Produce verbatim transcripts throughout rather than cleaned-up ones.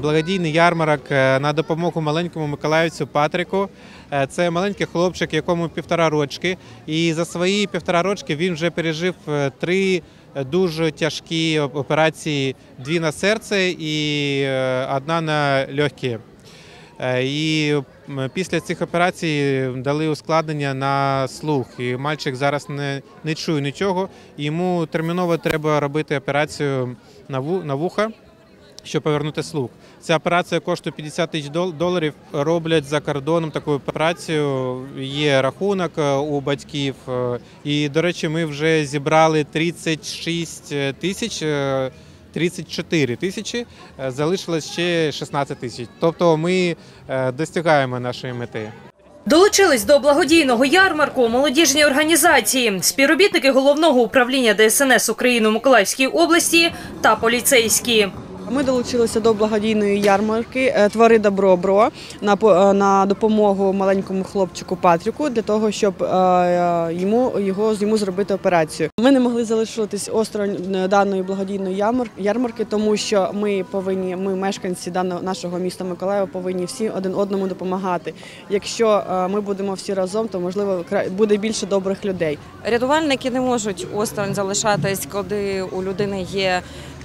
благодійний ярмарок на допомогу маленькому миколаївцю Патріку. Це маленький хлопчик, якому півтора рочки. І за свої півтора рочки він вже пережив три дуже тяжкі операції. Дві на серце і одна на легкі. І після цих операцій дали ускладнення на слух. І мальчик зараз не, не чує нічого. Йому терміново треба робити операцію на, ву, на вуха, щоб повернути слух. Ця операція коштує п'ятдесят тисяч доларів. Роблять за кордоном таку операцію. Є рахунок у батьків. І, до речі, ми вже зібрали тридцять шість тисяч. тридцять чотири тисячі, залишилось ще шістнадцять тисяч. Тобто ми досягаємо нашої мети. Долучились до благодійного ярмарку молодіжні організації, співробітники Головного управління Де Ес Ен Ес України у Миколаївській області та поліцейські. Ми долучилися до благодійної ярмарки «Твори добро, бро» на допомогу маленькому хлопчику Патріку, для того, щоб йому, його, йому зробити операцію. Ми не могли залишитись осторонь даної благодійної ярмарки, тому що ми повинні, ми, мешканці даного нашого міста Миколаєва, повинні всі один одному допомагати. Якщо ми будемо всі разом, то, можливо, буде більше добрих людей. Рятувальники не можуть осторонь залишатись, коли у людини є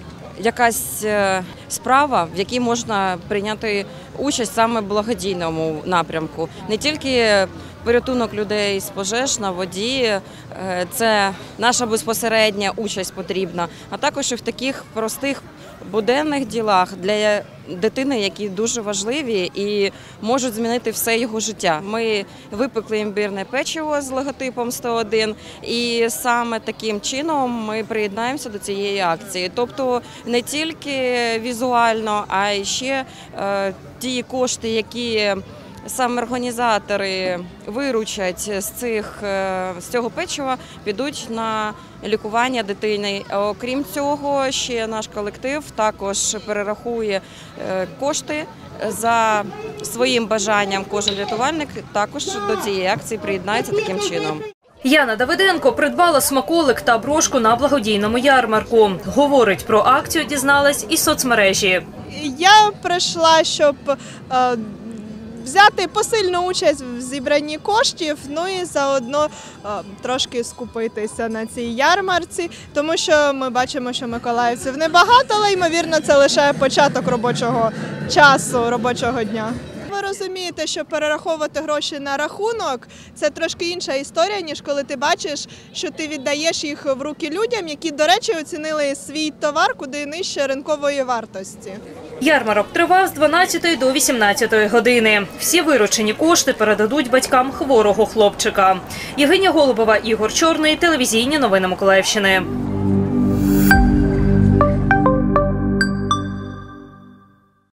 якась справа, в якій можна прийняти участь саме в благодійному напрямку. Не тільки порятунок людей з пожеж на воді, це наша безпосередня участь потрібна, а також і в таких простих буденних ділах для дитини, які дуже важливі і можуть змінити все його життя. Ми випекли імбирне печиво з логотипом сто один, і саме таким чином ми приєднаємося до цієї акції. Тобто не тільки візуально, а й ще е, ті кошти, які саме організатори виручать з, цих, з цього печива, підуть на лікування дитини. Окрім цього, ще наш колектив також перерахує кошти за своїм бажанням. Кожен рятувальник також до цієї акції приєднається таким чином. Яна Давиденко придбала смаколик та брошку на благодійному ярмарку. Говорить, про акцію дізналась із соцмережі. Я прийшла, щоб е, взяти посильну участь в зібранні коштів, ну і заодно е, трошки скупитися на цій ярмарці, тому що ми бачимо, що миколаївців небагато, але, ймовірно, це лише початок робочого часу, робочого дня. Ви розумієте, що перераховувати гроші на рахунок – це трошки інша історія, ніж коли ти бачиш, що ти віддаєш їх в руки людям, які, до речі, оцінили свій товар куди нижче ринкової вартості. Ярмарок тривав з дванадцятої до вісімнадцятої години. Всі виручені кошти передадуть батькам хворого хлопчика. Євгенія Голубова, Ігор Чорний, телевізійні новини Миколаївщини.